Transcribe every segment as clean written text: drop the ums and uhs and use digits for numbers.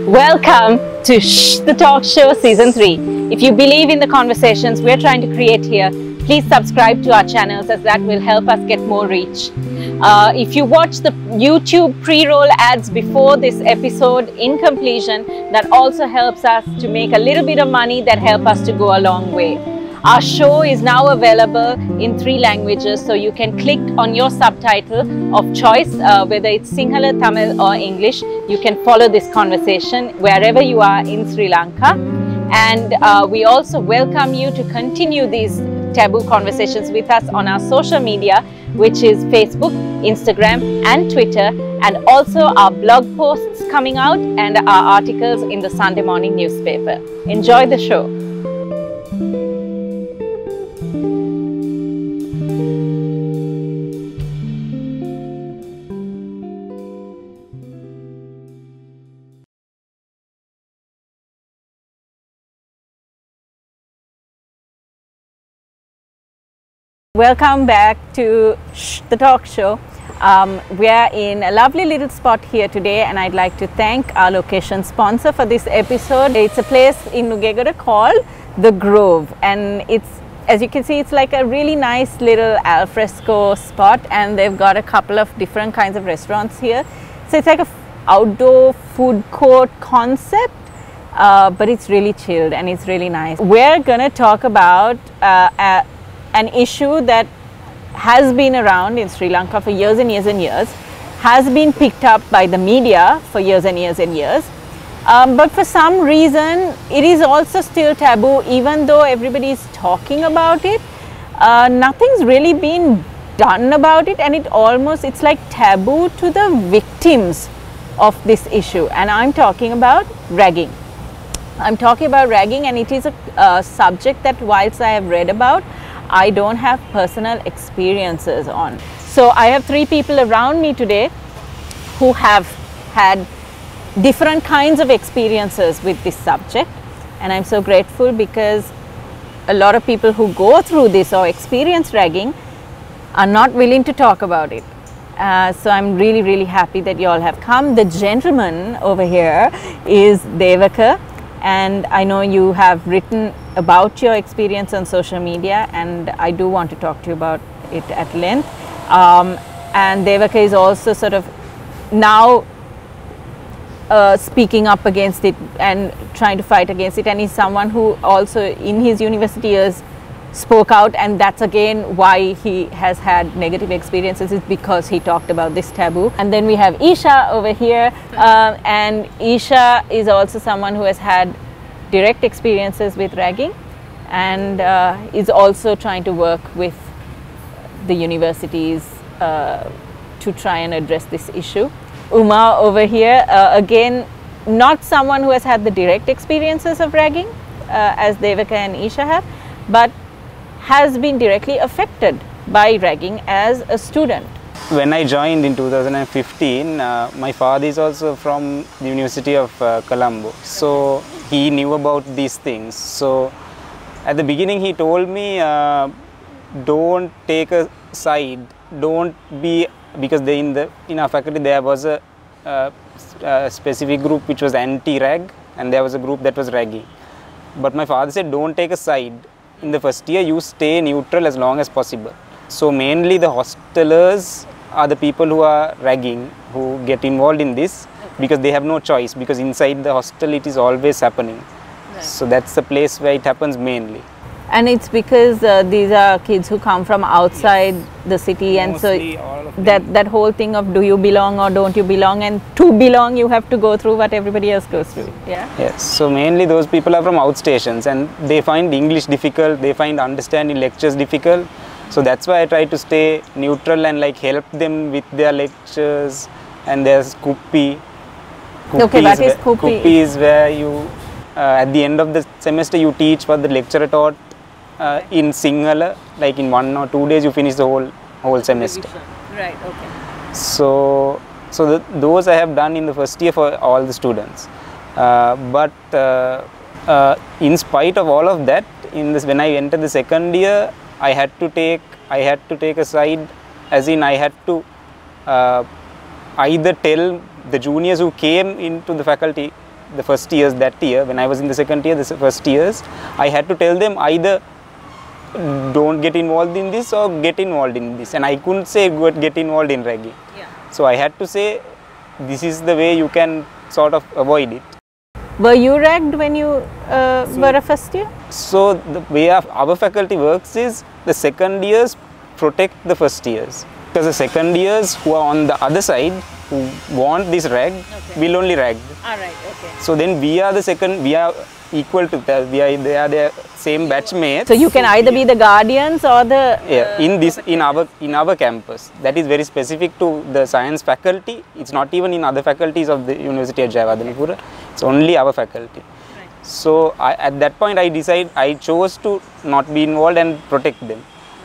Welcome to Shh, the Talk Show Season 3. If you believe in the conversations we're trying to create here, please subscribe to our channels as that will help us get more reach. If you watch the YouTube pre-roll ads before this episode in completion, that also helps us to make a little bit of money that help us to go a long way. Our show is now available in 3 languages, so you can click on your subtitle of choice, whether it's Sinhala, Tamil or English. You can follow this conversation wherever you are in Sri Lanka. And we also welcome you to continue these taboo conversations with us on our social media, which is Facebook, Instagram and Twitter, and also our blog posts coming out and our articles in the Sunday morning newspaper. Enjoy the show. Welcome back to Shh, the Talk Show. We are in a lovely little spot here today, and I'd like to thank our location sponsor for this episode. It's a place in Nugegara called The Grove, and it's, as you can see, it's like a really nice little alfresco spot, and they've got a couple of different kinds of restaurants here. So it's like a outdoor food court concept, but it's really chilled and it's really nice. We're gonna talk about an issue that has been around in Sri Lanka for years and years and years, has been picked up by the media for years and years and years, but for some reason it is also still taboo. Even though everybody is talking about it, nothing's really been done about it, and it's like taboo to the victims of this issue. And I'm talking about ragging. I'm talking about ragging, and it is a subject that, whilst I have read about, I don't have personal experiences on. So I have 3 people around me today who have had different kinds of experiences with this subject, and I'm so grateful because a lot of people who go through this or experience ragging are not willing to talk about it. So I'm really happy that you all have come. The gentleman over here is Devaka, and I know you have written about your experience on social media, and I do want to talk to you about it at length. And Devaka is also sort of now speaking up against it and trying to fight against it, and he's someone who also in his university years spoke out, and that's again why he has had negative experiences, is because he talked about this taboo. And then we have Eesha over here, and Eesha is also someone who has had direct experiences with ragging, and is also trying to work with the universities to try and address this issue. Uma over here, again, not someone who has had the direct experiences of ragging as Devaka and Eesha have, but has been directly affected by ragging as a student. When I joined in 2015, my father is also from the University of Colombo, so he knew about these things. So at the beginning he told me, don't take a side, don't be, because in our faculty there was a specific group which was anti-rag, and there was a group that was ragging. But my father said, don't take a side. In the first year you stay neutral as long as possible. So mainly the hostelers are the people who are ragging, who get involved in this, because they have no choice, because inside the hostel it is always happening. Right. So that's the place where it happens mainly. And it's because these are kids who come from outside the city, and mostly, so that whole thing of do you belong or don't you belong, and to belong you have to go through what everybody else goes through. Yeah. Yes. So mainly those people are from outstations, and they find English difficult, they find understanding lectures difficult. So that's why I try to stay neutral and like help them with their lectures. And there's Kuppi. Okay, what is Kuppi? Kuppi is where you at the end of the semester you teach what the lecturer taught in Sinhala, like in 1 or 2 days you finish the whole semester. Right, okay. So those I have done in the first year for all the students. But in spite of all of that, when I entered the second year, I had to take a side, as in I had to either tell the juniors who came into the faculty the first years that year, when I was in the second year, the first years, I had to tell them either don't get involved in this or get involved in this, and I couldn't say get involved in ragging. Yeah. So I had to say this is the way you can sort of avoid it. Were you ragged when you were a first year? So the way our faculty works is the second years protect the first years, because the second years who are on the other side, who want this rag, will only rag. Alright, okay. So then we are the second, we are equal to that, they are their same batchmates. So you can either be the guardians or the in our campus. That is very specific to the science faculty. It's not even in other faculties of the University of Jayawardenepura. It's only our faculty. Right. So at that point I chose to not be involved and protect them.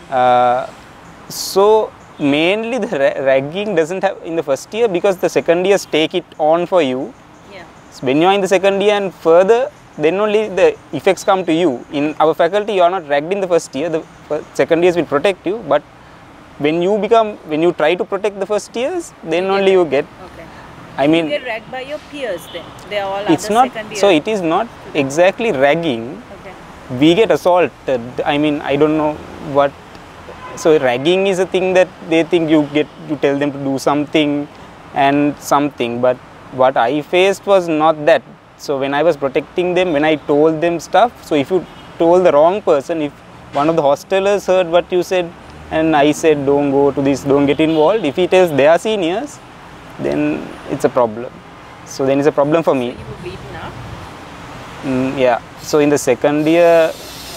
So mainly the ragging doesn't have in the first year, because the second years take it on for you. Yeah. So when you are in the second year and further, then only the effects come to you. In our faculty, you are not ragged in the first year. The second years will protect you, but when you try to protect the first years, then only you get. Okay. I mean, you get ragged by your peers then. They are all it's other not. second year. So it is not exactly ragging. Okay. We get assaulted. I mean, I don't know what. So ragging is a thing that they think you tell them to do something and something, but what I faced was not that. So when I was protecting them, when I told them stuff, so if you told the wrong person, if one of the hostelers heard what you said and I said don't go to this, don't get involved, if he tells their seniors, then it's a problem. So then it's a problem for me. So you were beaten up? Yeah. So in the second year,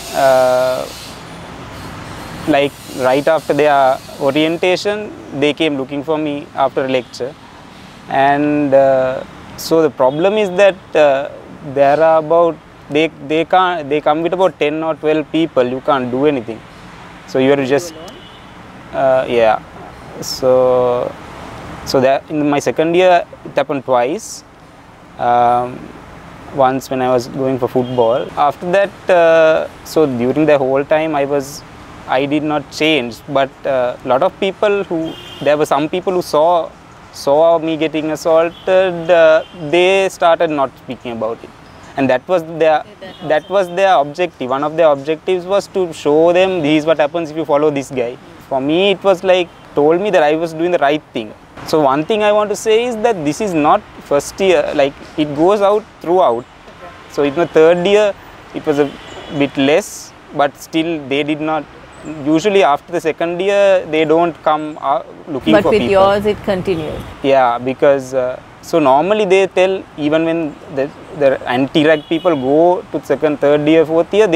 like right after their orientation, they came looking for me after a lecture, and so the problem is that there are about they come with about 10 or 12 people. You can't do anything. So you are just yeah. So that in my second year it happened twice. Once when I was going for football. After that, so during the whole time I did not change, but a lot of people there were some people who saw me getting assaulted, they started not speaking about it, and that was their objective. One of their objectives was to show them this is what happens if you follow this guy. For me, it was like told me that I was doing the right thing. So one thing I want to say is that this is not first year, like it goes out throughout. So in the third year it was a bit less, but still they did not. Usually after the second year they don't come looking for people. But with yours it continued. Yeah, because so normally they tell, even when the anti-rag people go to second, third year, fourth year,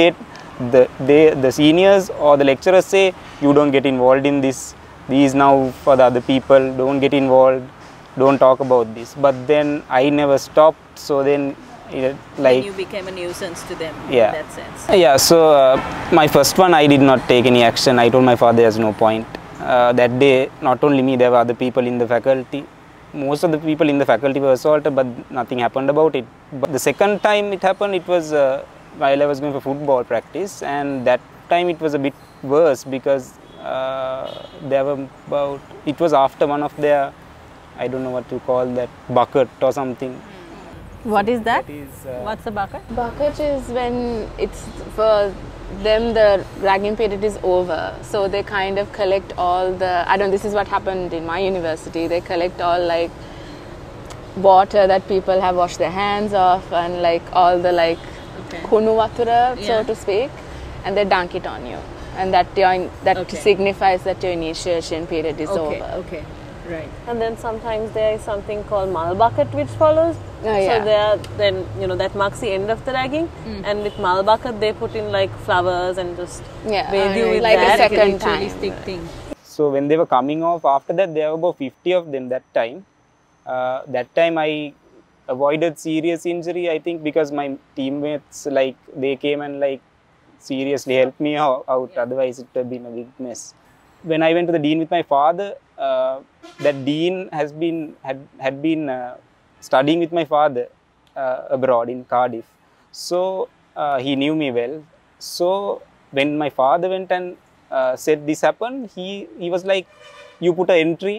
the seniors or the lecturers say you don't get involved in this. These now for the other people, don't get involved, don't talk about this. But then I never stopped, so then like you became a nuisance to them. Yeah. In that sense. Yeah, so my first one I did not take any action. I told my father there's no point. That day, not only me, there were other people in the faculty. Most of the people in the faculty were assaulted, but nothing happened about it. But the second time it happened, it was while I was going for football practice, and that time it was a bit worse because there were about, it was after one of their, I don't know what to call that, bucket or something. What is that? That is, what's a bucket? Bucket is when it's for them the ragging period is over, so they kind of collect all the, I don't know, this is what happened in my university, they collect all like water that people have washed their hands off and like all the like kunu watura, so to speak, and they dunk it on you, and that signifies that your initiation period is over. Okay. Right. And then sometimes there is something called mal bucket which follows. Oh, yeah. So there, then that marks the end of the ragging. And with mal bucket they put in like flowers and just bathe you with like that. a second time. Thing. So when they were coming off, after that there were about 50 of them that time. That time I avoided serious injury, I think, because my teammates, like, they came and like seriously helped me out. Otherwise it would have been a big mess. When I went to the dean with my father, that dean had been studying with my father abroad in Cardiff. So he knew me well. So when my father went and said this happened, he was like, you put an entry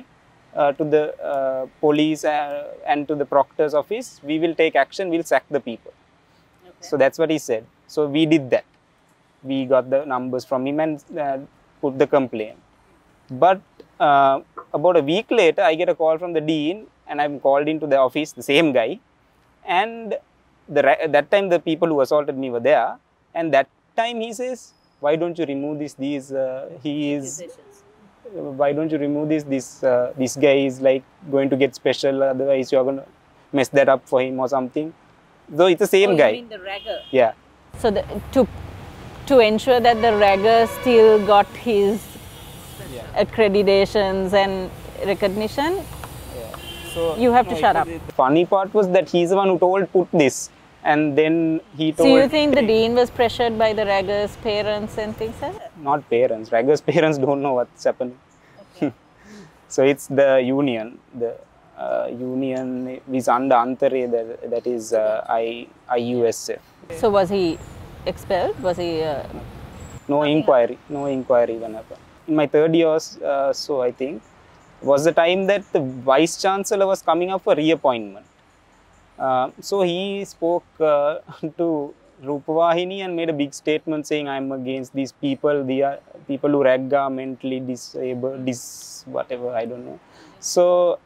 to the police and to the proctor's office, we will take action, we'll sack the people. Okay. So that's what he said. So we did that. We got the numbers from him and put the complaint. But about a week later, I get a call from the dean, and I'm called into the office, the same guy. And that time the people who assaulted me were there. And that time he says, why don't you remove this? Why don't you remove this? This guy is like going to get special, otherwise you're going to mess that up for him or something. Though it's the same guy. You mean the ragger? Yeah. So to ensure that the ragger still got his accreditations and recognition, so you have to shut up. The funny part was that he's the one who put this, and then he told. So you think the dean was pressured by the ragger's parents and things like that? Not parents. Ragger's parents don't know what's happening. Okay. So it's the union. The union is under Antare, that is IUSF. So was he expelled? Was he? No inquiry. No inquiry even happened. In my third year, so I think, was the time that the vice chancellor was coming up for reappointment. So he spoke to Rupavahini and made a big statement saying, I'm against these people. They are people who are mentally disabled, whatever, I don't know. So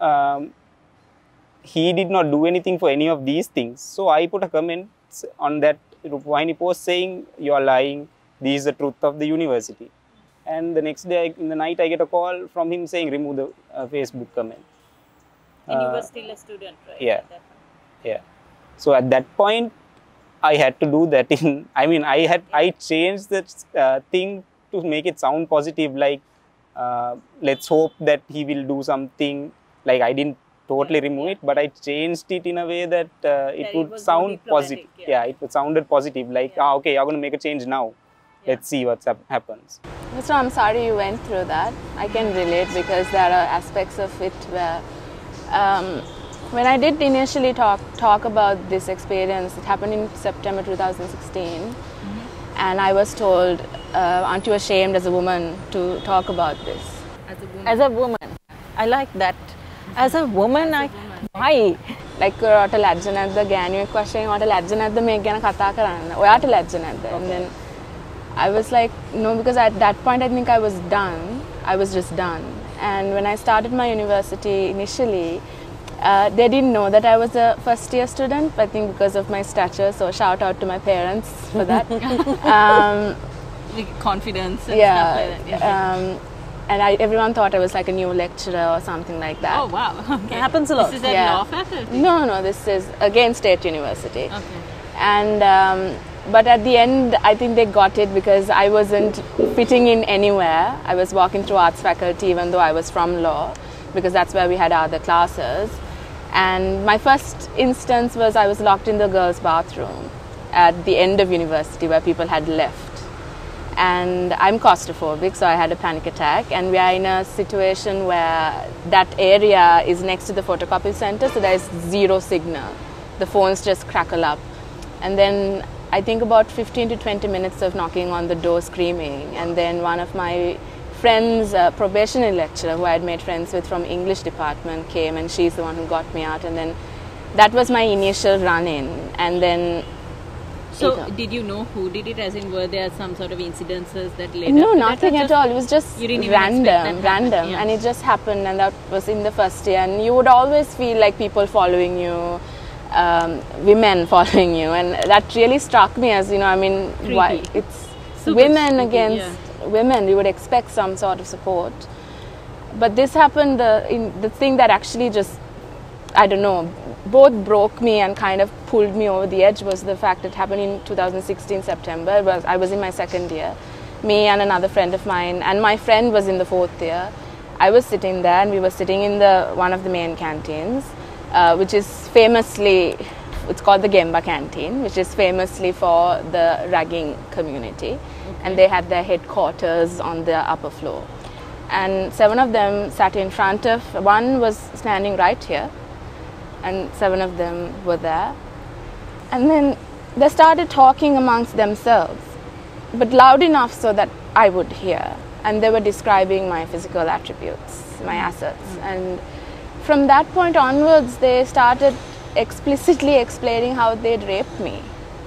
he did not do anything for any of these things. So I put a comment on that Rupavahini post saying, you are lying. This is the truth of the university. And the next day, in the night, I get a call from him saying, remove the Facebook comment. And you were still a student, right? Yeah. Yeah. So at that point, I had to do that. I changed that thing to make it sound positive. Like, let's hope that he will do something. Like, I didn't totally remove it, but I changed it in a way that it would sound positive. Yeah, it sounded positive. Like, okay, you're going to make a change now. Let's see what happens. So I'm sorry you went through that. I can relate because there are aspects of it where when I did initially talk about this experience, it happened in September 2016, and I was told, aren't you ashamed as a woman to talk about this? As a woman. I like that. As a woman, why? Like, ඔයාට ලැජ්ජ නැද්ද ගෑණියෙක් වශයෙන් ඔයාට ලැජ්ජ නැද්ද මේක ගැන කතා කරන්න? ඔයාට ලැජ්ජ නැද්ද? And then I was like, no, because at that point I think I was done. I was just done. And when I started my university initially, they didn't know that I was a first year student, I think because of my stature, so shout out to my parents for that. Confidence and yeah, stuff like that. And everyone thought I was like a new lecturer or something like that. Oh wow, okay. It happens a lot. This is at law faculty? No, this is again State University. Okay. And but at the end, I think they got it because I wasn't fitting in anywhere. I was walking through arts faculty even though I was from law, because that's where we had other classes. And my first instance was I was locked in the girls' bathroom at the end of university where people had left. And I'm claustrophobic, so I had a panic attack. And we are in a situation where that area is next to the photocopy center, so there's zero signal. The phones just crackle up. And then I think about 15 to 20 minutes of knocking on the door screaming, and then one of my friends, probationary lecturer who I had made friends with from English department came, and she's the one who got me out. And then that was my initial run-in. And then so did you know who did it, as in were there some sort of incidences that led No, up to nothing that, at all. It was just random, yeah. And it just happened, and that was in the first year. And you would always feel like people following you, women following you, and that really struck me as, why it's super women creepy, against women. You would expect some sort of support, but this happened. The thing that actually just, I don't know, both broke me and kind of pulled me over the edge was the fact that it happened in 2016 September. I was in my second year. Me and another friend of mine, and my friend was in the fourth year. I was sitting there, and we were sitting in one of the main canteens, which is famously, it's called the Gemba canteen, which is famously for the ragging community. Okay. And they had their headquarters on the upper floor. And 7 of them sat in front of, one was standing right here, and 7 of them were there. And then they started talking amongst themselves, but loud enough so that I would hear. And they were describing my physical attributes, my assets. And from that point onwards, they started explicitly explaining how they'd raped me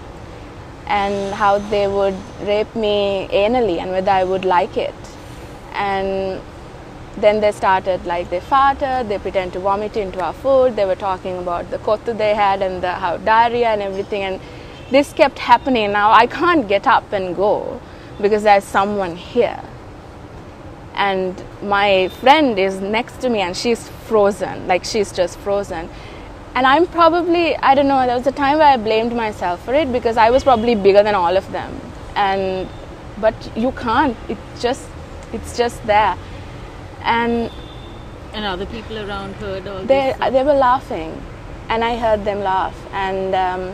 and how they would rape me anally and whether I would like it. And then they started, like, they farted, they pretend to vomit into our food, they were talking about the kottu they had and how diarrhea and everything, and this kept happening. Now I can't get up and go because there's someone here. And my friend is next to me and she's frozen, like she's just frozen. And I'm probably, I don't know, there was a time where I blamed myself for it because I was probably bigger than all of them. But you can't, it's just there. And other people around heard all they this? were laughing, and I heard them laugh. And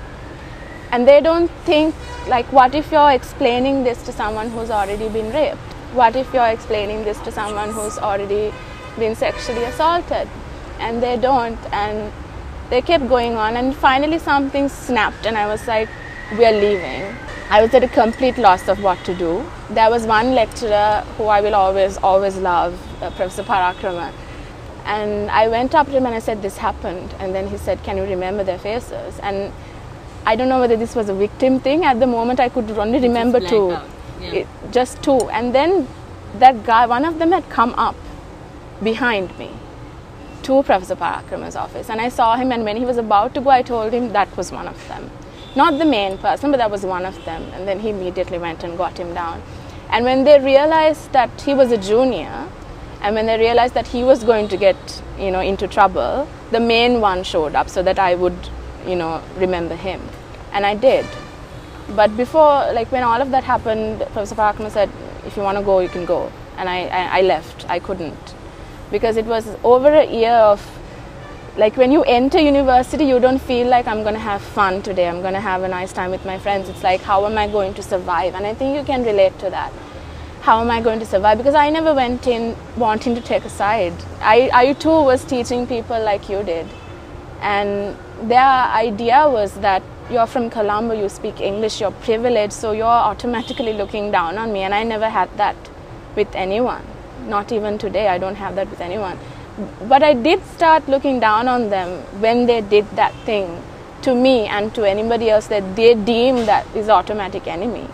they don't think, like, what if you're explaining this to someone who's already been raped? What if you're explaining this to someone who's already been sexually assaulted? And they don't, and they kept going on, and finally something snapped and I was like, we're leaving. I was at a complete loss of what to do. There was one lecturer who I will always love, Professor Parakrama, and I went up to him and I said, this happened, and then he said, can you remember their faces? And I don't know whether this was a victim thing. At the moment I could only remember two. Just two. And then that guy, one of them had come up behind me to Professor Parakrama's office, and I saw him, and when he was about to go I told him that was one of them. Not the main person, but that was one of them. And then he immediately went and got him down. And when they realized that he was a junior, and when they realized that he was going to get, into trouble, the main one showed up so that I would, remember him. And I did. But before, like, when all of that happened, Professor Parakrama said, if you want to go, you can go. And I left. I couldn't. Because it was over a year of, like, when you enter university, you don't feel like I'm going to have fun today, I'm going to have a nice time with my friends. It's like, how am I going to survive? And I think you can relate to that. How am I going to survive? Because I never went in wanting to take a side. I too was teaching people like you did. And their idea was that you're from Colombo, you speak English, you're privileged, so you're automatically looking down on me. And I never had that with anyone. Not even today, I don't have that with anyone. But I did start looking down on them when they did that thing to me and to anybody else that they deem that is automatic enemy.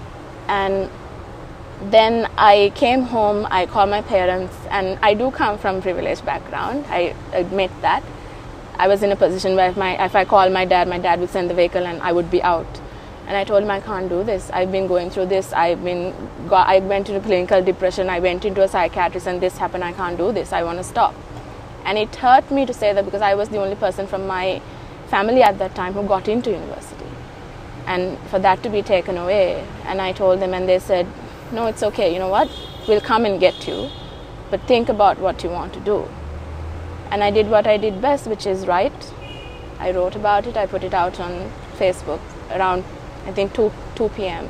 And then I came home, I called my parents, and I do come from privileged background, I admit that. I was in a position where if I called my dad would send the vehicle and I would be out. And I told him, I can't do this. I've been going through this. I went into clinical depression. I went into a psychiatrist and this happened. I can't do this. I want to stop. And it hurt me to say that because I was the only person from my family at that time who got into university. And for that to be taken away. And I told them, and they said, no, it's okay. You know what? We'll come and get you. But think about what you want to do. And I did what I did best, which is write. I wrote about it. I put it out on Facebook around, I think, 2 p.m.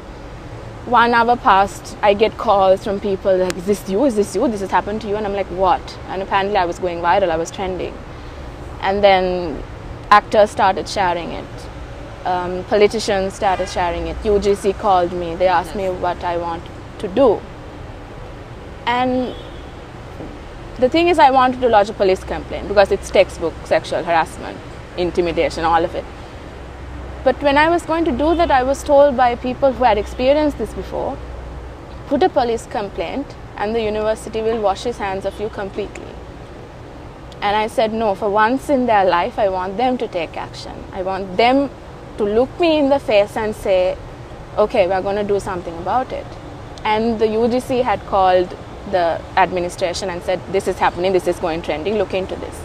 1 hour passed, I get calls from people like, is this you? This has happened to you? And I'm like, what? And apparently I was going viral, I was trending. And then actors started sharing it. Politicians started sharing it. UGC called me, they asked me what I want to do. And the thing is, I wanted to lodge a police complaint because it's textbook sexual harassment, intimidation, all of it. But when I was going to do that, I was told by people who had experienced this before, put a police complaint and the university will wash its hands of you completely. And I said, no, for once in their life, I want them to take action. I want them to look me in the face and say, okay, we're going to do something about it. And the UGC had called the administration and said, this is happening, this is going trending, look into this.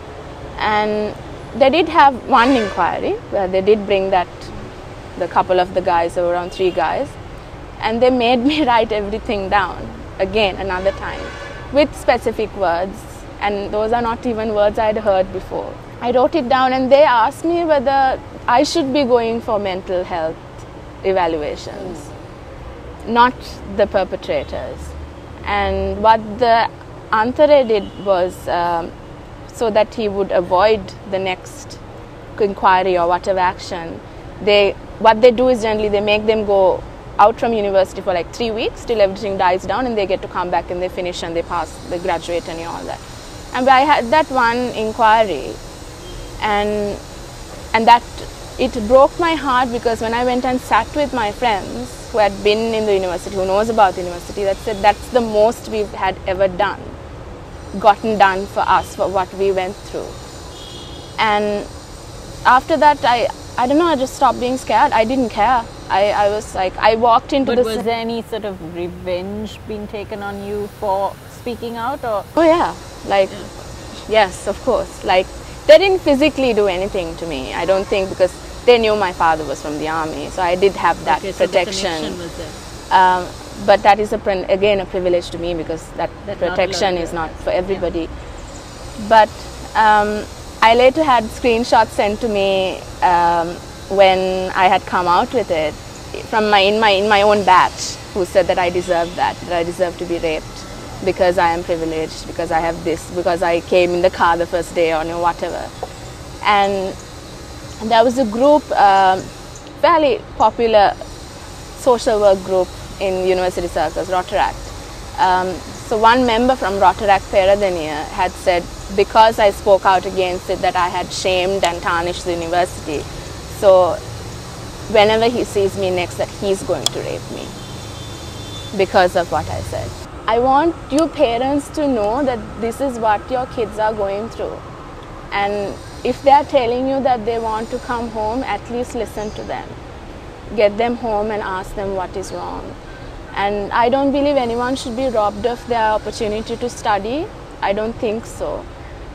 And they did have one inquiry where they did bring the couple of the guys, there were around 3 guys, and they made me write everything down again another time with specific words, and those are not even words I'd heard before. I wrote it down and they asked me whether I should be going for mental health evaluations, not the perpetrators. And what the Antare did was so that he would avoid the next inquiry or whatever action, what they do is generally they make them go out from university for like 3 weeks till everything dies down, and they get to come back and they finish and they pass, they graduate and all that. And I had that one inquiry, and that it broke my heart, because when I went and sat with my friends who had been in the university, who knows about the university, that said that's the most we had ever gotten done for us, for what we went through. And after that, I don't know, I just stopped being scared. I didn't care. I was like, I walked into But was there any sort of revenge being taken on you for speaking out, or? Oh yeah, like, yes, of course. Like, they didn't physically do anything to me, I don't think, because they knew my father was from the army, so I did have that protection. So the connection was there. But that is again a privilege to me, because that protection is not for everybody. But I later had screenshots sent to me when I had come out with it from in my own batch, who said that I deserved that I deserve to be raped because I am privileged, because I have this, because I came in the car the first day, or whatever. And there was a group, fairly popular social work group in university circles, Rotaract. So one member from Rotaract Peradeniya had said, because I spoke out against it, that I had shamed and tarnished the university. So whenever he sees me next, that he's going to rape me because of what I said. I want you parents to know that this is what your kids are going through. And if they are telling you that they want to come home, at least listen to them. Get them home and ask them what is wrong. And I don't believe anyone should be robbed of their opportunity to study. I don't think so.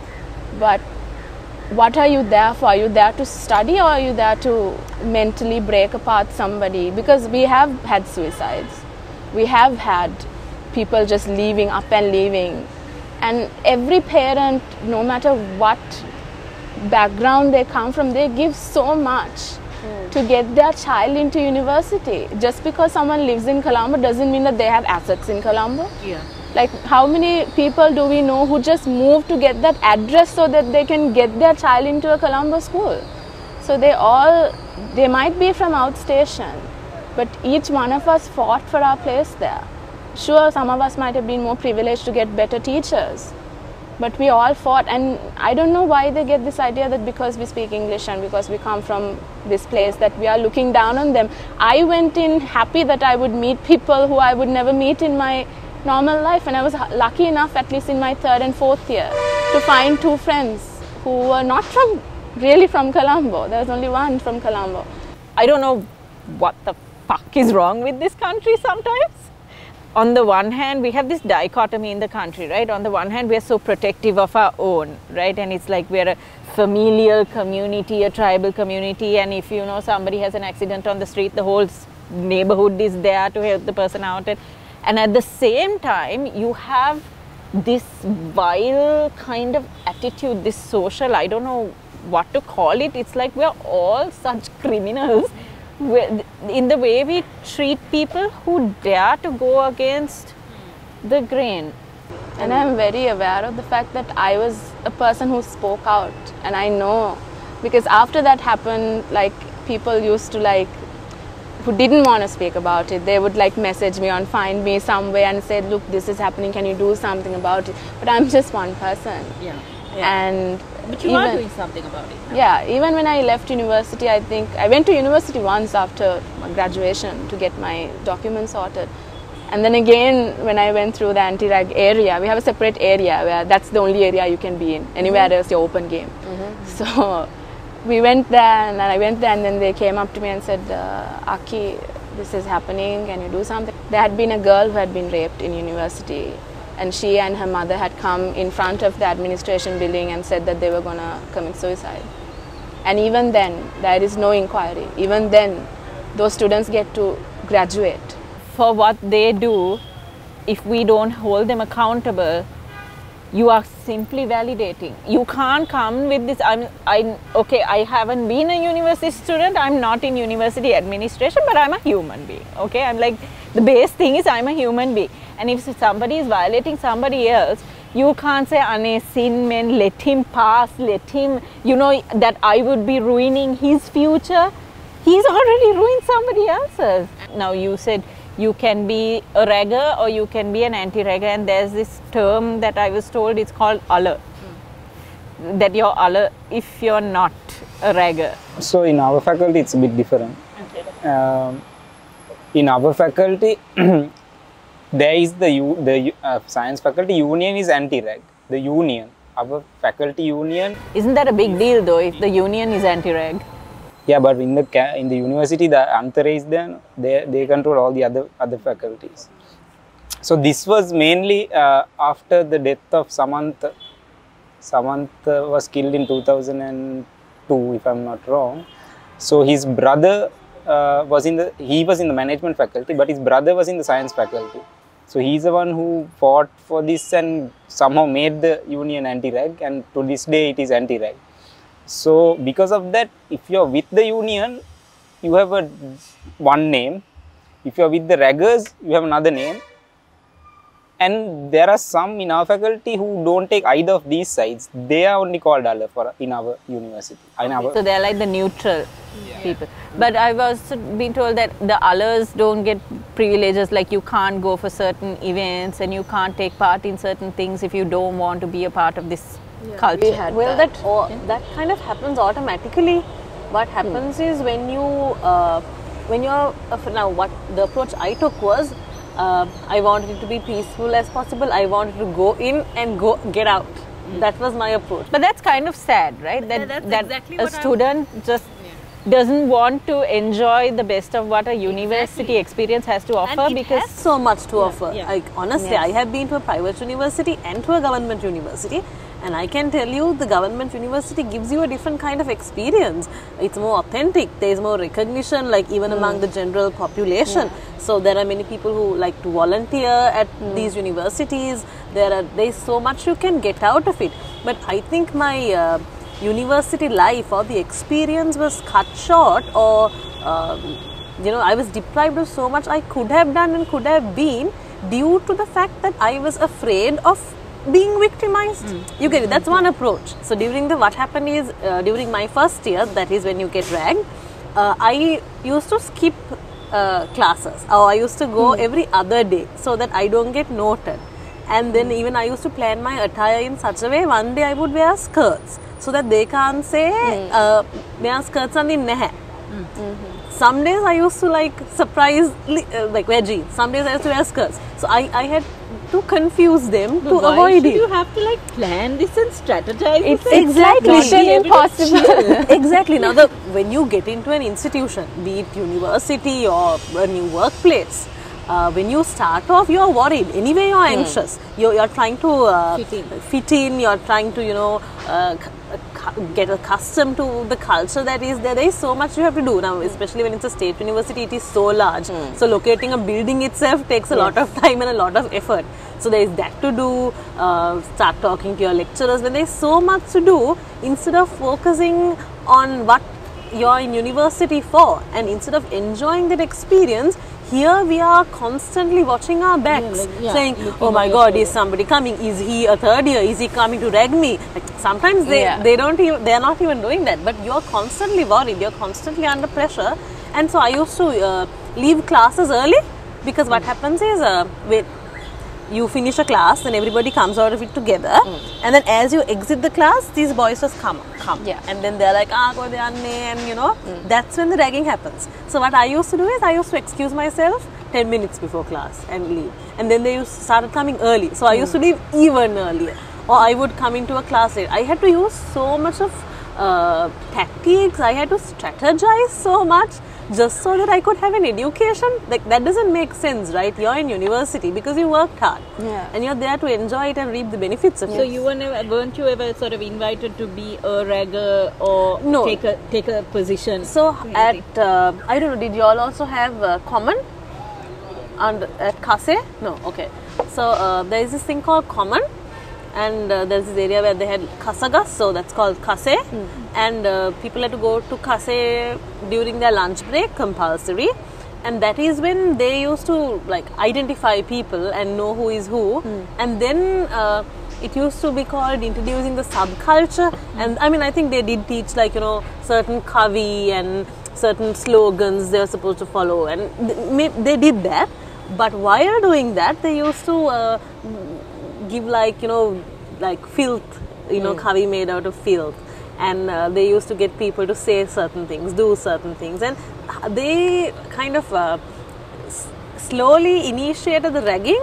But what are you there for? Are you there to study, or are you there to mentally break apart somebody? Because we have had suicides. We have had people just leaving, up and leaving. And every parent, no matter what background they come from, they give so much to get their child into university. Just because someone lives in Colombo doesn't mean that they have assets in Colombo. Yeah. Like, how many people do we know who just move to get that address so that they can get their child into a Colombo school? So they might be from outstation, but each one of us fought for our place there. Sure, some of us might have been more privileged to get better teachers, but we all fought. And I don't know why they get this idea that because we speak English and because we come from this place, that we are looking down on them. I went in happy that I would meet people who I would never meet in my normal life, and I was lucky enough, at least in my 3rd and 4th year, to find 2 friends who were not really from Colombo. There was only one from Colombo. I don't know what the fuck is wrong with this country sometimes. On the one hand, we have this dichotomy in the country, right? On the one hand, we are so protective of our own, right? And it's like we're a familial community, a tribal community, and if somebody has an accident on the street, the whole neighborhood is there to help the person out. And at the same time, you have this vile kind of attitude, this social, I don't know what to call it. It's like we're all such criminals in the way we treat people who dare to go against the grain. And I'm very aware of the fact that I was a person who spoke out. And I know, because after that happened, like, people used to who didn't want to speak about it, they would message me or find me somewhere and say, look, this is happening, can you do something about it? But I'm just one person. Yeah. But you are doing something about it now. Yeah, even when I left university, I think I went to university once after graduation to get my documents sorted. And then again, when I went through the anti-rag area, we have a separate area where that's the only area you can be in. Anywhere else, you're open game. So we went there, and then they came up to me and said, Aki, this is happening, can you do something? There had been a girl who had been raped in university, and she and her mother had come in front of the administration building and said that they were going to commit suicide. And even then, there is no inquiry. Even then, those students get to graduate. For what they do, if we don't hold them accountable, you are simply validating. You can't come with this, I haven't been a university student, I'm not in university administration, but I'm a human being, okay? I'm like, the base thing is I'm a human being. And if somebody is violating somebody else, you can't say, Ane sin men, let him pass, let him, that I would be ruining his future. He's already ruined somebody else's. Now you said, you can be a ragger or you can be an anti-ragger, and there's this term that I was told, it's called alert. that you're if you're not a ragger? So in our faculty, it's a bit different. In our faculty, there is the science faculty union is anti-rag. The union, our faculty union. Isn't that a big deal though, if the union is anti-rag? Yeah, but in the university, the Antara is there. They control all the other faculties. So this was mainly after the death of Samantha. Samantha was killed in 2002, if I'm not wrong. So his brother was in the management faculty, but his brother was in the science faculty. So he's the one who fought for this and somehow made the union anti-rag, and to this day it is anti-rag. So because of that, if you're with the union, you have one name. If you're with the raggers, you have another name. And there are some in our faculty who don't take either of these sides. They are only called Allah in our university. So they're like the neutral people. But I've also been told that the others don't get privileges, like you can't go for certain events and you can't take part in certain things if you don't want to be a part of this culture. Well, that kind of happens automatically. What happens is when you're now what the approach I took was, I wanted it to be peaceful as possible. I wanted to go in and get out. That was my approach. But that's kind of sad, right? That exactly a student just doesn't want to enjoy the best of what a university experience has to offer, and because has so much to offer. Like honestly, I have been to a private university and to a government university, and I can tell you the government university gives you a different kind of experience. It's more authentic. There is more recognition, like even among the general population. So there are many people who like to volunteer at these universities. There's so much you can get out of it. But I think my university life or the experience was cut short, or I was deprived of so much I could have done and could have been due to the fact that I was afraid of being victimized. You get it? That's one approach. So what happened is during my first year, that is when you get ragged, I used to skip classes, or I used to go every other day so that I don't get noted. And then even I used to plan my attire in such a way, one day I would wear skirts so that they can't say wear skirts and naha. Some days I used to like wear jeans. Some days I used to wear skirts. So I had to confuse them to avoid it. You have to like plan this and strategize. It's mission impossible. Exactly. Now when you get into an institution, be it university or a new workplace, when you start off, you are worried. Anyway, you are anxious. You're trying to fit in. You're trying to get accustomed to the culture that is there. There is so much you have to do now, especially when it's a state university. It is so large. So locating a building itself takes a lot of time and a lot of effort. So there is that to do. Start talking to your lecturers. When there is so much to do, instead of focusing on what you're in university for, and instead of enjoying that experience, here we are constantly watching our backs, saying, "Oh my God, is somebody coming? Is he a third year? Is he coming to rag me?" Like, sometimes they are not even doing that, but you are constantly worried. You're constantly under pressure, and so I used to leave classes early, because what happens is you finish a class and everybody comes out of it together, and then as you exit the class, these boys just come, and then they're like, and that's when the ragging happens. So what I used to do is I used to excuse myself 10 minutes before class and leave, and then they started coming early, so I used to leave even earlier, or I would come into a class late. I had to use so much of tactics. I had to strategize so much just so that I could have an education. Like, that doesn't make sense, right? You're in university because you worked hard, and you're there to enjoy it and reap the benefits of it. So weren't you ever sort of invited to be a ragger or take a position? So at I don't know, did you all also have common at Kase? No, okay. So there is this thing called common, and there's this area where they had kasagas, so that's called Kase, and people had to go to Kase during their lunch break, compulsory, and that is when they used to like identify people and know who is who, and then it used to be called introducing the subculture, and I mean, I think they did teach like, certain kavi and certain slogans they were supposed to follow, and they did that, but while doing that they used to give like, like filth you know, kavi made out of filth. And they used to get people to say certain things, do certain things. And they kind of slowly initiated the ragging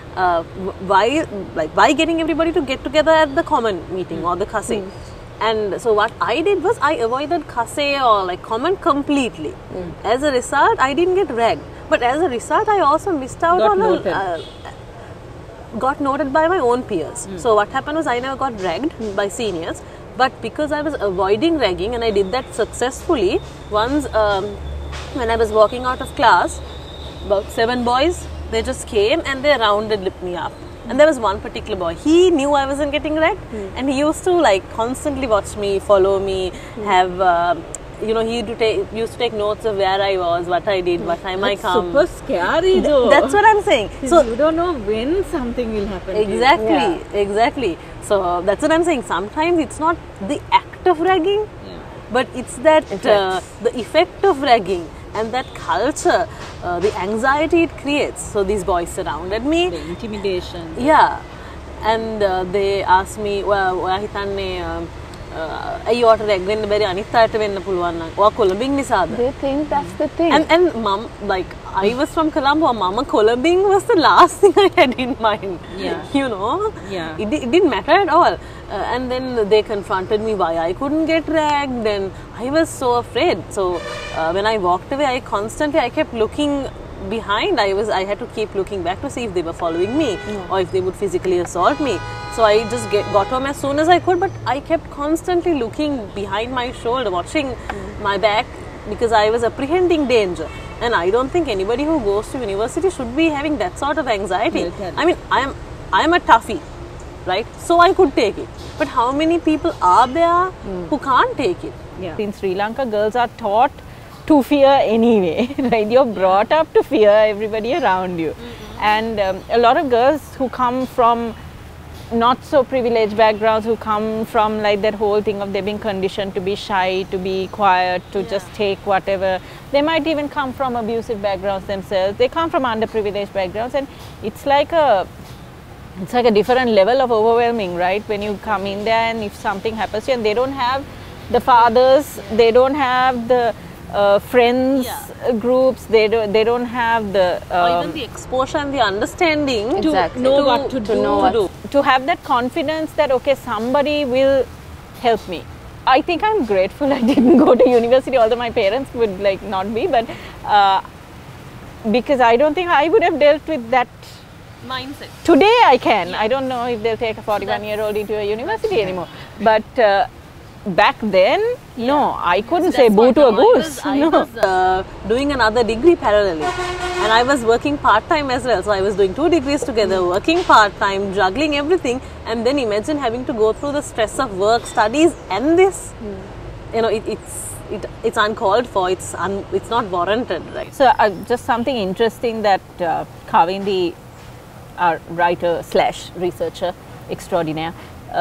by getting everybody to get together at the common meeting or the khase. And so what I did was I avoided khase or like common completely. As a result, I didn't get ragged. But as a result, I also missed out got noted by my own peers. So what happened was I never got ragged by seniors. But because I was avoiding ragging, and I did that successfully, once when I was walking out of class, about 7 boys, they just came and they rounded me up. And there was one particular boy, he knew I wasn't getting ragged, and he used to like constantly watch me, follow me, have, you know, he used to take notes of where I was, what I did, what time I come. Super scary though. That's what I'm saying. So you don't know when something will happen. Exactly, exactly. So that's what I'm saying. Sometimes it's not the act of ragging, but it's that the effect of ragging and that culture, the anxiety it creates. So these boys surrounded me. The intimidation. Yeah, and they asked me, well, අයියට rag වෙන්න බැරි අනිත් අයට වෙන්න පුළුවන් නම් ඔයා කොළඹින් නිසාද? They think that's the thing. And mom, like I was from Colombo, mama කොළඹින් was the last thing I had in mind. You know, it didn't matter at all. And then they confronted me why I couldn't get ragged, and I was so afraid. So when I walked away, I kept looking behind. I had to keep looking back to see if they were following me or if they would physically assault me. So I just got home as soon as I could, but I kept constantly looking behind my shoulder, watching my back, because I was apprehending danger. And I don't think anybody who goes to university should be having that sort of anxiety. I mean, I am a toughie, right? So I could take it. But how many people are there who can't take it? In Sri Lanka, girls are taught to fear anyway, right? You're brought up to fear everybody around you. And a lot of girls who come from not so privileged backgrounds, who come from like that whole thing of they've been conditioned to be shy, to be quiet, to just take whatever. They might even come from abusive backgrounds themselves. They come from underprivileged backgrounds, and it's like a different level of overwhelming, right? When you come in there and if something happens to you and they don't have the fathers, they don't have the friends groups, they don't have the or even the exposure and the understanding to know what to do. To have that confidence that okay, somebody will help me. I think I'm grateful I didn't go to university, although my parents would like not be, but because I don't think I would have dealt with that mindset. Today I can. I don't know if they'll take a 41-year-old into a university anymore, but back then, no, I couldn't say boo to a goose. I was doing another degree parallelly, and I was working part-time as well. So I was doing 2 degrees together, working part-time, juggling everything, and then imagine having to go through the stress of work, studies, and this. You know, it's uncalled for. It's not warranted, right? So just something interesting that Kavindi, our writer / researcher extraordinaire,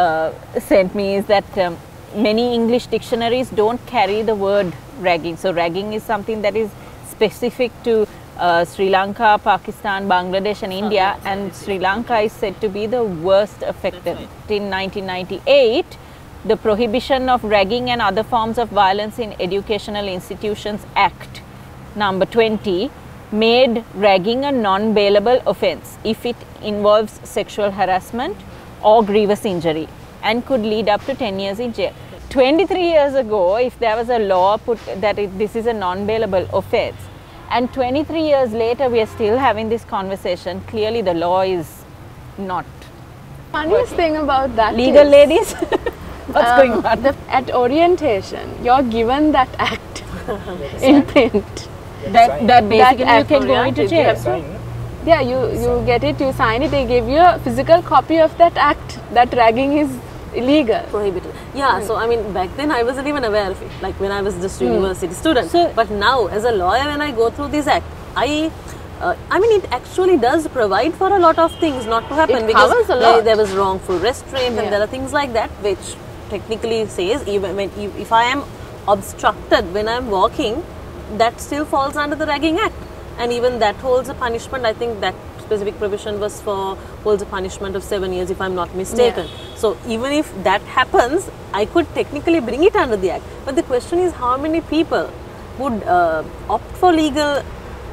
sent me is that many English dictionaries don't carry the word ragging. So ragging is something that is specific to Sri Lanka, Pakistan, Bangladesh and India, and Sri Lanka is said to be the worst affected. In 1998, the Prohibition of Ragging and Other Forms of Violence in Educational Institutions Act number 20 made ragging a non-bailable offence if it involves sexual harassment or grievous injury, and could lead up to 10 years in jail. 23 years ago, if there was a law put that this is a non-bailable offence, and 23 years later we are still having this conversation, clearly the law is not Funniest thing about that legal, is, ladies. What's going on? At orientation, you're given that act in print. That basically you can go into jail. Yeah, you get it, you sign it, they give you a physical copy of that act, that ragging is illegal. Prohibited. Yeah, so I mean, back then I wasn't even aware of it, like when I was just a university student. But now, as a lawyer, when I go through this act, I mean, it actually does provide for a lot of things not to happen. It covers a lot. There was wrongful restraint, and there are things like that, which technically says even if I am obstructed when I'm walking, that still falls under the ragging act. And even that holds a punishment. I think that specific provision was for holds a punishment of 7 years, if I'm not mistaken. So even if that happens, I could technically bring it under the act. But the question is, how many people would opt for legal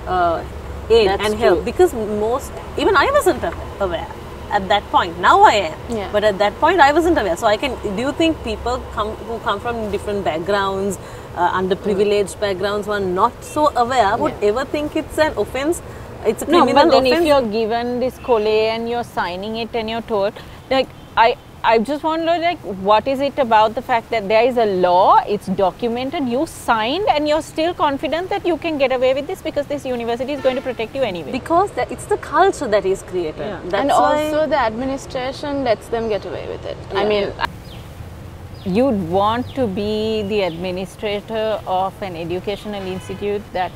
aid and help? Because even I wasn't aware at that point. Now I am, but at that point I wasn't aware. So do you think people who come from different backgrounds, underprivileged backgrounds, who are not so aware, would ever think it's an offence? It's a criminal but then offence? if you're given this colle and you're signing it and you're told, like, I just wonder, like, what is it about the fact that there is a law, it's documented, you signed, and you're still confident that you can get away with this because this university is going to protect you anyway? Because it's the culture that is created. And also the administration lets them get away with it. I mean, you'd want to be the administrator of an educational institute that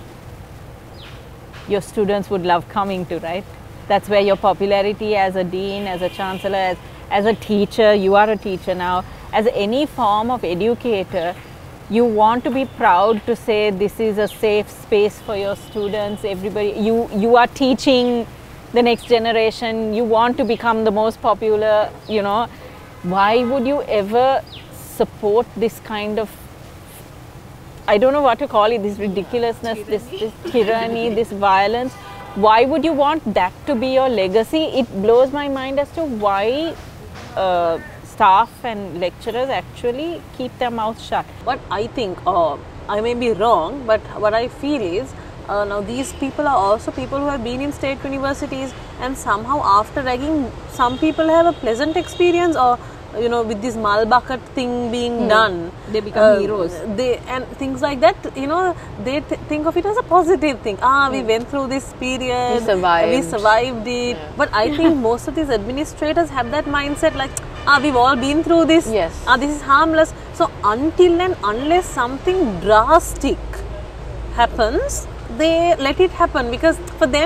your students would love coming to, right? That's where your popularity as a dean, as a chancellor, as a teacher, you are a teacher now, as any form of educator, you want to be proud to say this is a safe space for your students, everybody, you are teaching the next generation, you want to become the most popular, you know. Why would you ever support this kind of, I don't know what to call it, this ridiculousness, this tyranny, this violence? Why would you want that to be your legacy? It blows my mind as to why staff and lecturers actually keep their mouths shut. What I think, I may be wrong, but what I feel is, now these people are also people who have been in state universities, and somehow after ragging, some people have a pleasant experience, or you know, with this mal bucket thing being done, they become heroes. And things like that, you know, they think of it as a positive thing. We went through this period, we survived it. But I think most of these administrators have that mindset, like, we've all been through this. This is harmless. So until and unless something drastic happens, they let it happen, because for them,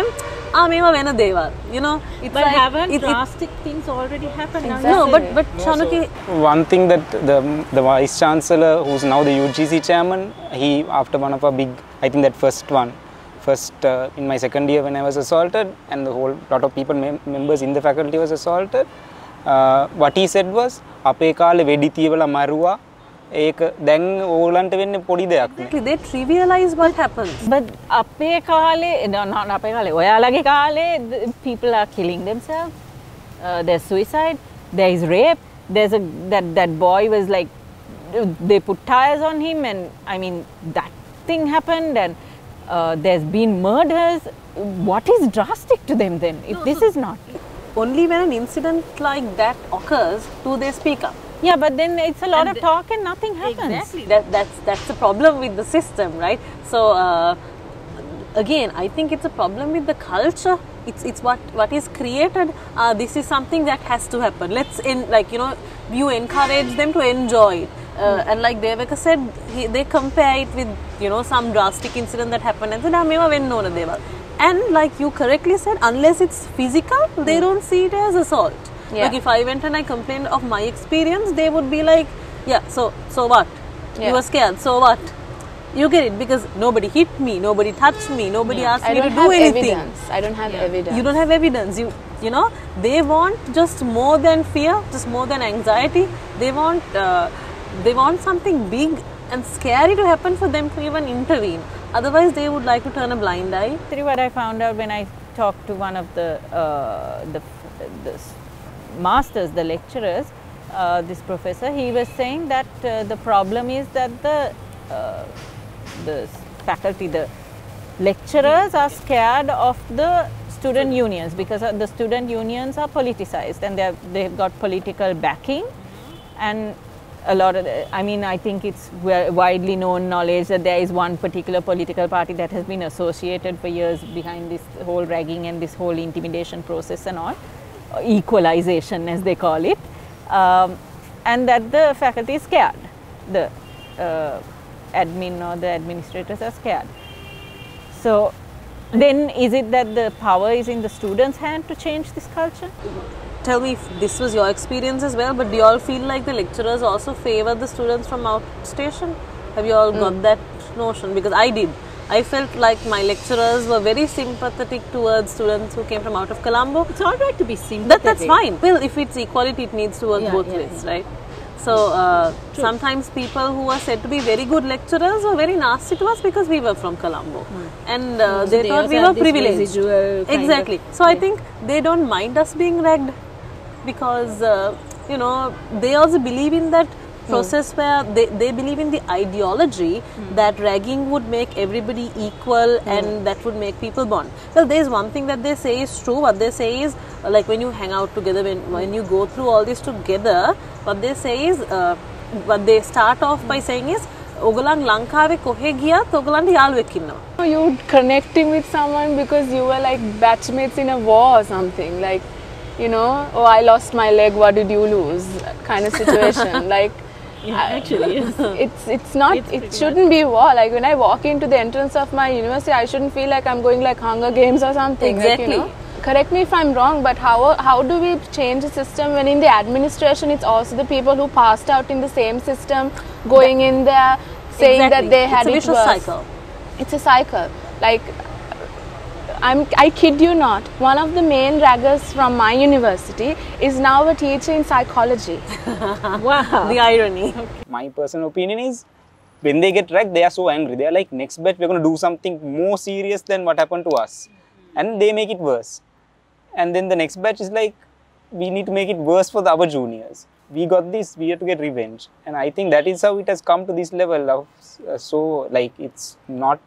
you know, it's but like, haven't drastic things already happened? Exactly. No, but Shanuki, one thing that the vice chancellor, who's now the UGC chairman, he, after one of our big, I think that first in my second year when I was assaulted, and the whole lot of people, members in the faculty was assaulted, what he said was, "Ape kale wedi tiyawala maruwa." Exactly, they trivialize what happens. But ape kaale, no, not ape kaale, oyalage kaale, people are killing themselves. There's suicide, there is rape, there's that boy was like, they put tires on him, and I mean, that thing happened, and there's been murders. What is drastic to them then, if this is not? Only when an incident like that occurs do they speak up. Yeah, but then it's a lot of talk and nothing happens. Exactly. That's the problem with the system, right? So again, I think it's a problem with the culture. It's what is created. This is something that has to happen. You encourage them to enjoy it. And like Devaka said, they compare it with, you know, some drastic incident that happened and said, and like you correctly said, unless it's physical, they don't see it as assault. Like if I went and I complained of my experience, they would be like, so what? You were scared, so what? You get it, because nobody hit me, nobody touched me, nobody asked me to do anything. I don't have evidence. You don't have evidence. You know, they want just more than fear, just more than anxiety. They want something big and scary to happen for them to even intervene. Otherwise, they would like to turn a blind eye. What I found out when I talked to one of the masters, the lecturers, this professor, he was saying that the problem is that the faculty, the lecturers are scared of the student unions, because the student unions are politicized and they've got political backing, and a lot of I think it's widely known knowledge that there is one particular political party that has been associated for years behind this whole ragging and this whole intimidation process and all, equalization as they call it, and that the faculty is scared, the admin or the administrators are scared. So then is it that the power is in the students' hand to change this culture? Tell me if this was your experience as well, but do you all feel like the lecturers also favor the students from outstation? Have you all got that notion? Because I did. I felt like my lecturers were very sympathetic towards students who came from out of Colombo. It's all right to be sympathetic. That's fine. Well, if it's equality, it needs to work both ways, right? So sometimes people who are said to be very good lecturers were very nasty to us because we were from Colombo, and they thought we were privileged. Exactly. So I think they don't mind us being ragged because you know, they also believe in that process where they believe in the ideology that ragging would make everybody equal and that would make people bond. Well, there is one thing that they say is true. What they say is, like when you hang out together, when you go through all this together, what they say is, what they start off by saying is, ඔගලන් ලංකාවේ කොහෙ ගියත් ඔගලන්ට යාළුවෙක් ඉන්නවා. You connecting with someone because you were like batchmates in a war or something, like, you know, oh, I lost my leg, what did you lose, kind of situation. Like, actually, yes. It's not, it shouldn't be war. Like when I walk into the entrance of my university, I shouldn't feel like I'm going like Hunger Games or something. Exactly. Like, you know? Correct me if I'm wrong, but how do we change the system when in the administration it's also the people who passed out in the same system going in there saying that they had it worse. It's a vicious cycle. It's a cycle. Like, I kid you not, one of the main raggers from my university is now a teacher in psychology. Wow. The irony. My personal opinion is, when they get ragged, they are so angry. They are like, next batch, we're going to do something more serious than what happened to us. And they make it worse. And then the next batch is like, we need to make it worse for our juniors. We got this, we have to get revenge. And I think that is how it has come to this level of, so like, it's not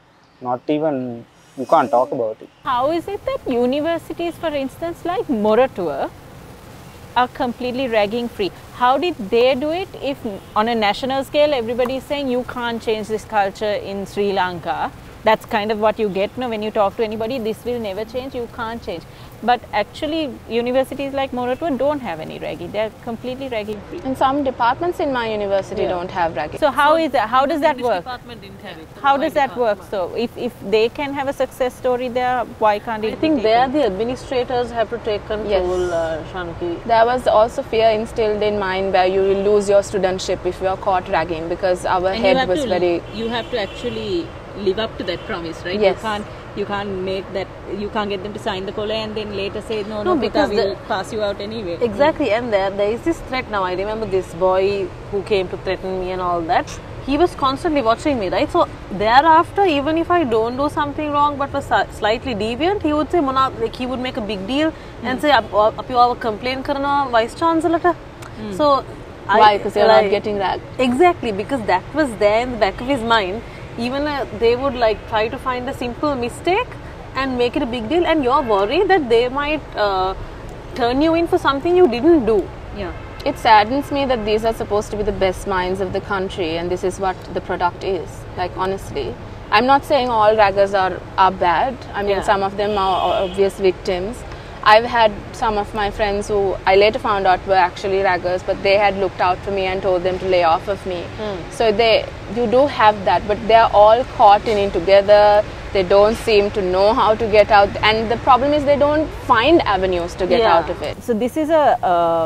even, you can't talk about it. How is it that universities, for instance, like Moratuwa, are completely ragging free? How did they do it if on a national scale everybody is saying you can't change this culture in Sri Lanka? That's kind of what you get, no, when you talk to anybody, this will never change, you can't change. But actually, universities like Moratuwa don't have any ragging. They're completely ragging free. And some departments in my university don't have ragging. So how is that? How does that work? Department didn't have it. How does that work? So if they can have a success story there, why can't it? I think there the administrators have to take control, Shanuki. There was also fear instilled in mind where you will lose your studentship if you are caught ragging, because our head was very... You have to actually live up to that promise, right? Yes. You can't make that, you can't get them to sign the COLA and then later say no, because we'll pass you out anyway. Exactly, and there is this threat now. I remember this boy who came to threaten me and all that. He was constantly watching me, right? So thereafter, even if I don't do something wrong but was slightly deviant, he would say, like he would make a big deal and say, "Api awa complain karna vice chancellor ta." So why? Because you're not getting ragged. Exactly, because that was there in the back of his mind. Even they would like try to find a simple mistake and make it a big deal, and you're worried that they might turn you in for something you didn't do. Yeah. It saddens me that these are supposed to be the best minds of the country and this is what the product is. Like, honestly, I'm not saying all raggers are bad. I mean, some of them are obvious victims. I've had some of my friends who I later found out were actually raggers, but they had looked out for me and told them to lay off of me. So you do have that, but they're all caught in it together. They don't seem to know how to get out, and the problem is they don't find avenues to get out of it. So this is a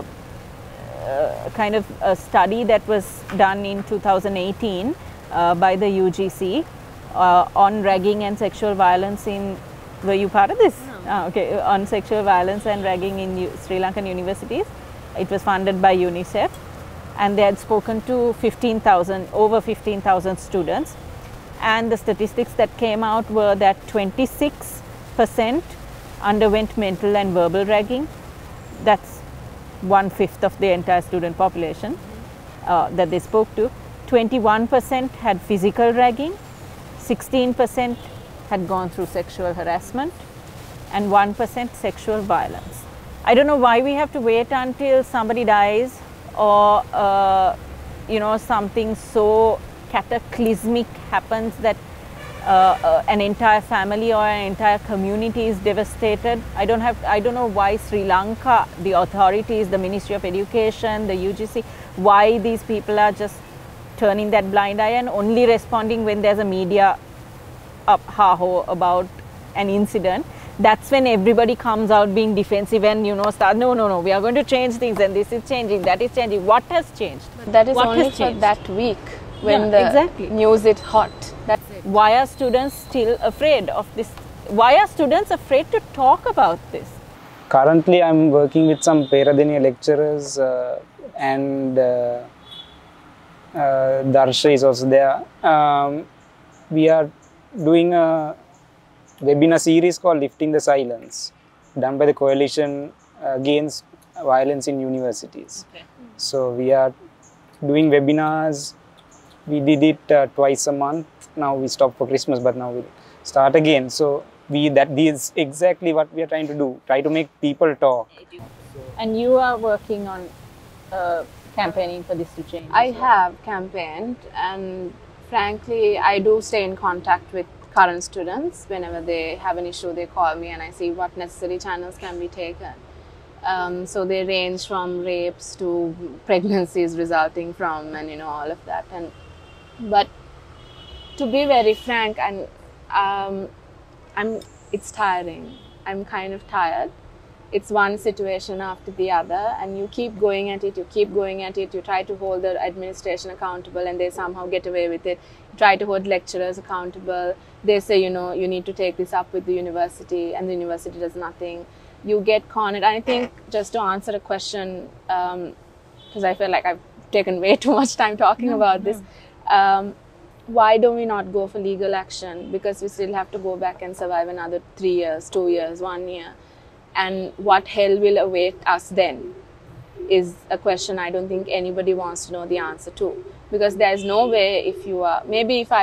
kind of a study that was done in 2018 by the UGC on ragging and sexual violence in... Were you part of this? No. Okay, on sexual violence and ragging in Sri Lankan universities. It was funded by UNICEF, and they had spoken to over 15,000 students, and the statistics that came out were that 26% underwent mental and verbal ragging. That's 1/5 of the entire student population that they spoke to. 21% had physical ragging, 16% had gone through sexual harassment, and 1% sexual violence. I don't know why we have to wait until somebody dies or you know, something so cataclysmic happens that an entire family or an entire community is devastated. I don't know why Sri Lanka, the authorities, the Ministry of Education, the UGC, why these people are just turning that blind eye and only responding when there's a media ha-ho about an incident. That's when everybody comes out being defensive and, you know, start, no, we are going to change things and this is changing, that is changing. What has changed? But that is only for that week when the news is hot. That's it. why are students still afraid of this? Why are students afraid to talk about this? Currently, I'm working with some Peradeniya lecturers and Darsha is also there. We are doing a webinar series called Lifting the Silence, done by the Coalition Against Violence in Universities. Okay. So we are doing webinars. We did it twice a month. Now we stopped for Christmas, but now we'll start again. So that is exactly what we are trying to do. Try to make people talk. And you are working on campaigning for this to change? I have campaigned, and frankly, I do stay in contact with current students. Whenever they have an issue, they call me and I see what necessary channels can be taken. So they range from rapes to pregnancies resulting from, and you know, all of that. But to be very frank, it's tiring. I'm kind of tired. It's one situation after the other, and you keep going at it, you try to hold the administration accountable and they somehow get away with it. You try to hold lecturers accountable. They say, you know, you need to take this up with the university, and the university does nothing. You get cornered. I think, just to answer a question, because I feel like I've taken way too much time talking about this, why don't we not go for legal action? Because we still have to go back and survive another 3 years, 2 years, 1 year. And what hell will await us then is a question I don't think anybody wants to know the answer to. Because there's no way, if you are, maybe if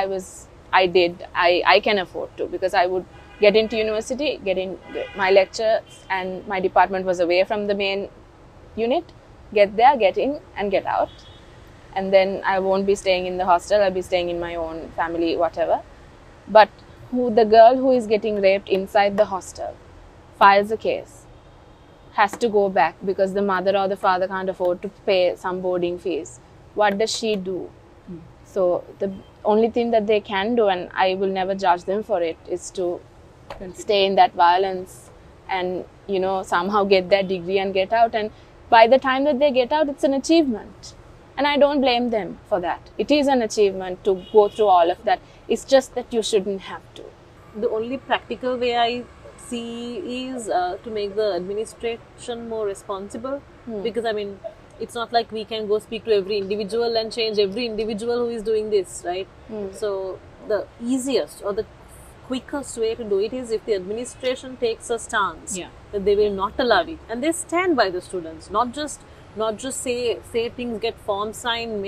I can afford to, because I would get into university, get in my lecture, and my department was away from the main unit, get there, get in and get out. And then I won't be staying in the hostel, I'll be staying in my own family, whatever. But the girl who is getting raped inside the hostel files a case, has to go back because the mother or the father can't afford to pay some boarding fees. What does she do? So the only thing that they can do, and I will never judge them for it, is to stay in that violence and, you know, somehow get their degree and get out. And by the time that they get out, it's an achievement. And I don't blame them for that. It is an achievement to go through all of that. It's just that you shouldn't have to. The only practical way I see is to make the administration more responsible, because I mean, it's not like we can go speak to every individual and change every individual who is doing this, right? So the easiest or the quickest way to do it is if the administration takes a stance that they will not allow it, and they stand by the students, not just say things, get forms signed.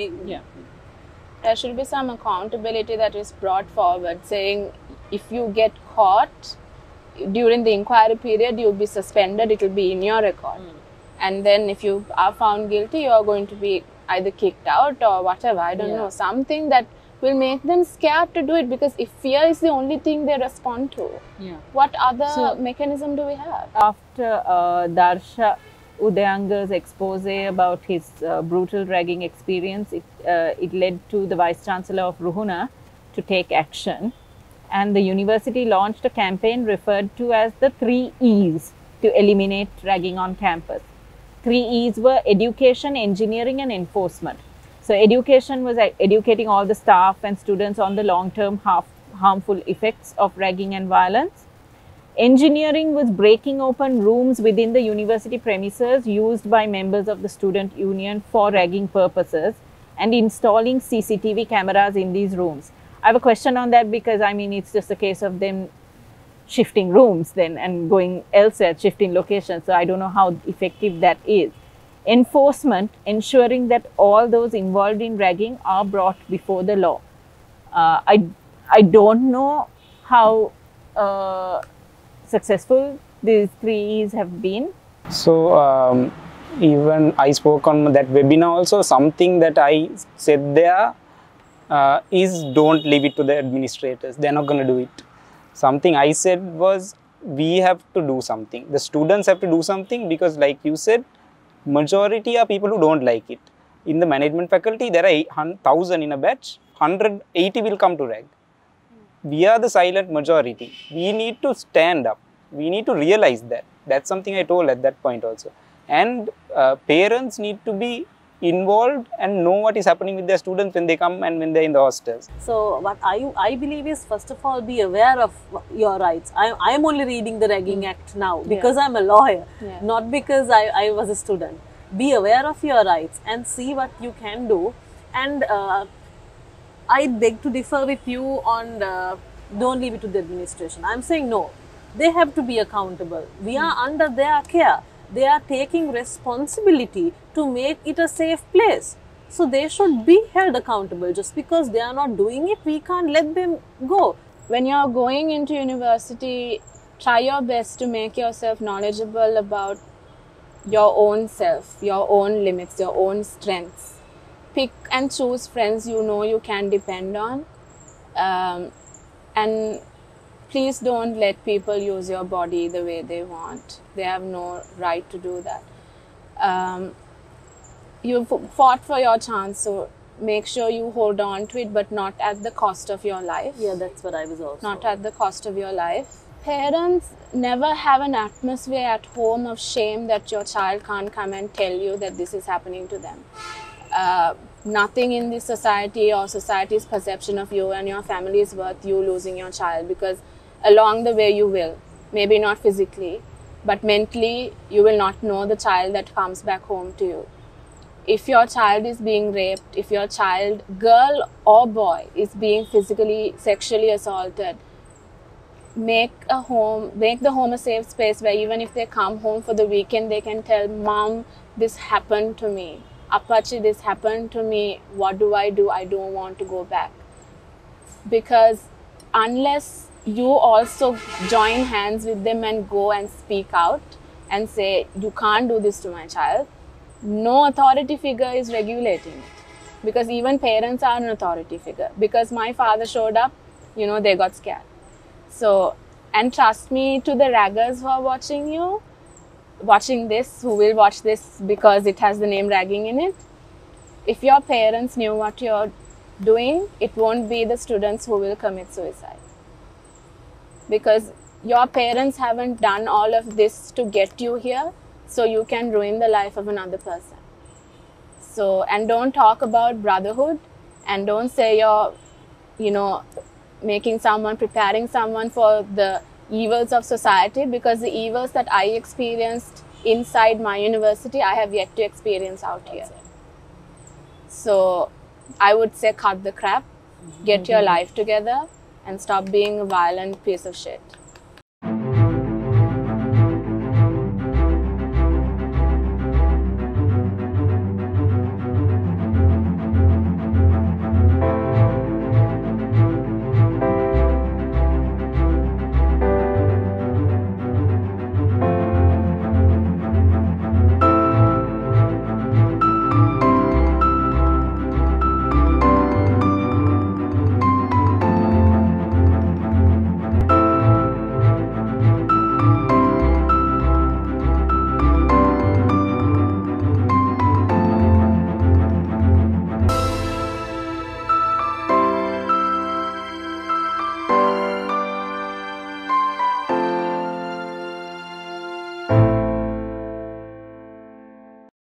There should be some accountability that is brought forward, saying if you get caught during the inquiry period, you'll be suspended, it will be in your record. And then if you are found guilty, you are going to be either kicked out or whatever, I don't know, something that will make them scared to do it, because if fear is the only thing they respond to, what other mechanism do we have? After Darsha Udayanga's expose about his brutal ragging experience, it led to the Vice Chancellor of Ruhuna to take action. And the university launched a campaign referred to as the 3 E's to eliminate ragging on campus. 3 E's were education, engineering and enforcement. So education was educating all the staff and students on the long-term harmful effects of ragging and violence. Engineering was breaking open rooms within the university premises used by members of the student union for ragging purposes and installing CCTV cameras in these rooms. I have a question on that, because I mean, it's just a case of them shifting rooms then and going elsewhere, shifting locations. So I don't know how effective that is. Enforcement, ensuring that all those involved in ragging are brought before the law. I don't know how successful these 3 E's have been. So even I spoke on that webinar also, something that I said there is don't leave it to the administrators. They're not going to do it. Something I said was, we have to do something. The students have to do something, because like you said, majority are people who don't like it. In the management faculty, there are 1,000 in a batch, 180 will come to rag. We are the silent majority. We need to stand up. We need to realize that. That's something I told at that point also. And parents need to be involved and know what is happening with their students when they come and when they're in the hostels. So what I believe is, first of all, be aware of your rights. I am only reading the Ragging Act now because I'm a lawyer, not because I was a student. Be aware of your rights and see what you can do. And I beg to differ with you on don't leave it to the administration. I'm saying no. They have to be accountable. We are under their care. They are taking responsibility to make it a safe place. So they should be held accountable. Just because they are not doing it, we can't let them go. When you're going into university, try your best to make yourself knowledgeable about your own self, your own limits, your own strengths. Pick and choose friends you know you can depend on. And please don't let people use your body the way they want. They have no right to do that. You fought for your chance, so make sure you hold on to it, but not at the cost of your life. Yeah, that's what I was also. Not at the cost of your life. Parents never have an atmosphere at home of shame that your child can't come and tell you that this is happening to them. Nothing in this society or society's perception of you and your family is worth you losing your child, because along the way you will, maybe not physically, but mentally you will not know the child that comes back home to you. If your child is being raped, if your child, girl or boy, is being physically, sexually assaulted, make the home a safe space where even if they come home for the weekend, they can tell, Mom, this happened to me. Apache, this happened to me. What do? I don't want to go back. Because unless you also join hands with them and go and speak out and say, you can't do this to my child, no authority figure is regulating it. Because even parents are an authority figure. Because my father showed up, they got scared. So, and trust me, to the raggers who are watching this, who will watch this because it has the name ragging in it, if your parents knew what you're doing, it won't be the students who will commit suicide. Because your parents haven't done all of this to get you here, so you can ruin the life of another person. So, and don't talk about brotherhood, and don't say you're, preparing someone for the evils of society, because the evils that I experienced inside my university, I have yet to experience out here. So I would say cut the crap, get your life together, and stop being a violent piece of shit.